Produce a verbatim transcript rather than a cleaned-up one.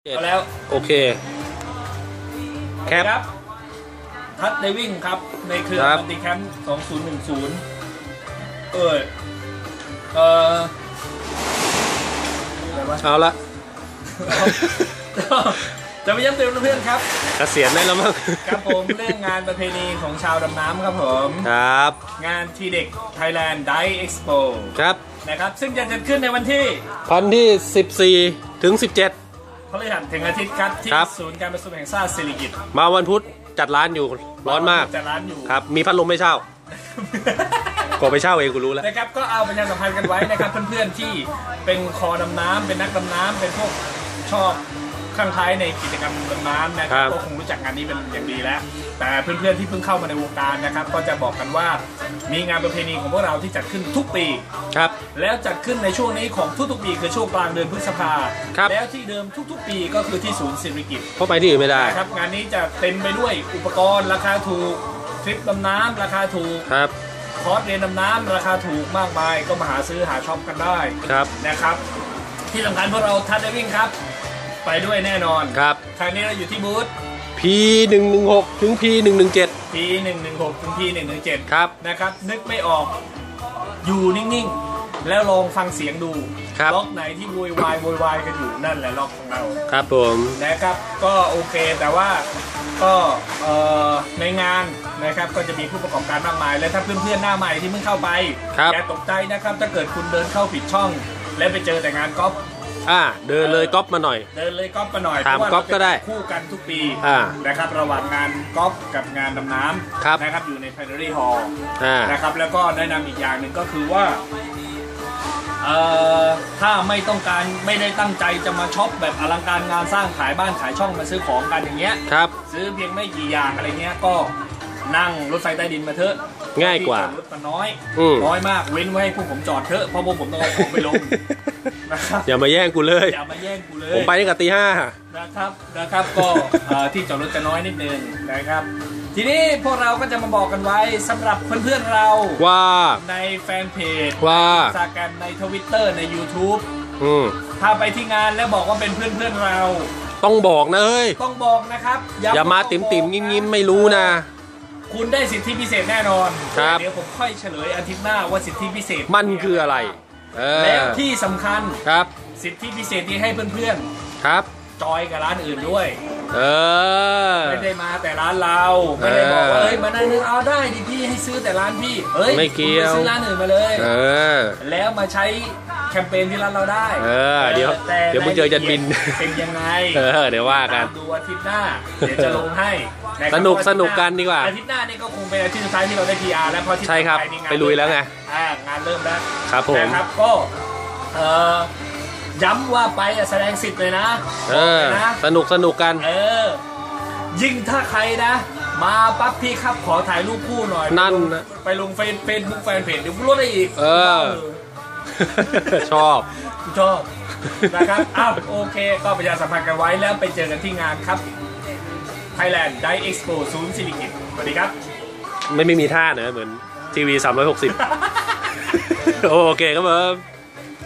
เอาแล้วโอเคแคปครับทัดไดวิ่งครับในเครือมัลติแคมป์สองศูนย์หนึ่งศูนย์เออเออเอาละจะไปย้ำเตือนเพื่อนครับเกษียณได้แล้วมั้งครับผมเรื่องงานประเพณีของชาวดำน้ำครับผมครับงานทีเด็ก Thailand Dive Expo ครับนะครับซึ่งจะจัดขึ้นในวันที่วันที่สิบสี่ถึงสิบเจ็ดพฤหัสถึงอาทิตย์ครับที่ศูนย์การประชุมแห่งชาติสิริกิติ์มาวันพุธจัดร้านอยู่ร้อนมากจัดร้านอยู่ครับมีพัดลมไม่เช่าก็ไปเช่าเองกูรู้แล้วนะครับก็เอาประชาสัมพันธ์กันไว้นะครับเพื่อนๆที่เป็นคอดำน้ำเป็นนักดำน้ำเป็นพวกชอบข้างท้ายในกิจกรรมดำน้ำนะครับก็คงรู้จักงานนี้เป็นอย่างดีแล้วแต่เพื่อนๆที่เพิ่งเข้ามาในวงการนะครับก็จะบอกกันว่ามีงานประเพณีของพวกเราที่จัดขึ้นทุกปีครับแล้วจัดขึ้นในช่วงนี้ของทุกๆปีคือช่วงกลางเดือนพฤษภาคมแล้วที่เดิมทุกๆปีก็คือที่ศูนย์สิริกิติ์เพราะไปที่อื่นไม่ได้ครับงานนี้จะเต็มไปด้วยอุปกรณ์ราคาถูกทริปดำน้ำราคาถูกครับคอร์สเรียนดำน้ำราคาถูกมากมายก็มาหาซื้อหาช็อปกันได้ครับนะครับที่สำคัญพวกเราทัดได้วิ่งครับไปด้วยแน่นอนครับครั้งนี้เราอยู่ที่บูธพี หนึ่งหนึ่งหก ถึง พี หนึ่งหนึ่งเจ็ดพี หนึ่งหนึ่งหก ถึง พี หนึ่งหนึ่งเจ็ดครับนะครับนึกไม่ออกอยู่นิ่งๆแล้วลองฟังเสียงดูล็อกไหนที่โวยวายโวยวายกันอยู่นั่นแหละล็อกของเราครับผมนะครับก็โอเคแต่ว่าก็ในงานนะครับก็จะมีผู้ประกอบการมากมายและถ้าเพื่อนๆหน้าใหม่ที่เพิ่งเข้าไปอย่าตกใจนะครับถ้าเกิดคุณเดินเข้าผิดช่องและไปเจอแต่งานก๊อฟอ่าเดินเลยก๊อฟมาหน่อยเดินเลยก๊อฟมาหน่อยถามก๊อฟก็ได้คู่กันทุกปีอ่านะครับระหว่างงานก๊อฟกับงานดำน้ำนะครับอยู่ใน Pioneer Hall นะครับแล้วก็แนะนำอีกอย่างหนึ่งก็คือว่าเอ่อถ้าไม่ต้องการไม่ได้ตั้งใจจะมาช็อปแบบอลังการงานสร้างขายบ้านขายช่องมาซื้อของกันอย่างเงี้ยครับซื้อเพียงไม่กี่อย่างอะไรเงี้ยก็นั่งรถไฟใต้ดินมาเถอะง่ายกว่ารถมันน้อยน้อยมากเว้นไว้ให้พวกผมจอดเถอะเพราะพวกผมต้องเอาของไปลงนะครับอย่ามาแย่งกูเลยอย่ามาแย่งกูเลยผมไปตั้งแต่ตีห้านะครับนะครับก็ที่จอดรถจะน้อยนิดนึงนะครับทีนี้พวกเราก็จะมาบอกกันไว้สำหรับเพื่อนๆเราว่าในแฟนเพจว่าอินสตาแกรมในทวิตเตอร์ใน YouTube อืมถ้าไปที่งานแล้วบอกว่าเป็นเพื่อนๆเราต้องบอกนะเฮ้ยต้องบอกนะครับอย่ามาติ๋มติ๋มยิ้มยิ้มไม่รู้นะคุณได้สิทธิพิเศษแน่นอนครับเดี๋ยวผมค่อยเฉลยอาทิตย์หน้าว่าสิทธิพิเศษมันคืออะไรแล้วที่สำคัญครับสิทธิพิเศษที่ให้เพื่อนๆครับจอยกับร้านอื่นด้วยเออไม่ได้มาแต่ร้านเราไม่ได้บอกว่าเอ้ยมาได้นึงเอาได้ดิพี่ให้ซื้อแต่ร้านพี่เอ้ยไม่เกี่ยวซื้อร้านอื่นมาเลยเออแล้วมาใช้แคมเปญที่ร้านเราได้เออเดี๋ยวเดี๋ยวมึงเจอจันบินเป็นยังไงเออเดี๋ยวว่ากันดูอาทิตย์หน้าเดี๋ยวจะลงให้สนุกสนุกกันดีกว่าอาทิตย์หน้านี่ก็คงเป็นอาทิตย์สุดท้ายที่เราได้ พี อาร์ แล้วเพราะที่ใช่ครับไปลุยแล้วไงงานเริ่มแล้วครับผมนะครับก็เออย้ำว่าไปแสดงสิทธิ์เลยนะเออสนุกสนุกกันเออยิ่งถ้าใครนะมาปั๊บพี่ครับขอถ่ายรูปคู่หน่อยนั่นนะไปลงเฟซเฟซบุ๊กแฟนเพจเดี๋ยวลดได้อีกเออชอบชอบนะครับอ้าวโอเคก็ประชาสัมพันธ์กันไว้แล้วไปเจอกันที่งานครับ Thailand Dive Expo ศูนย์สิริกิติ์สวัสดีครับไม่ไม่มีท่านะเหมือนทีวีสามร้อยหกสิบโอเคครับผม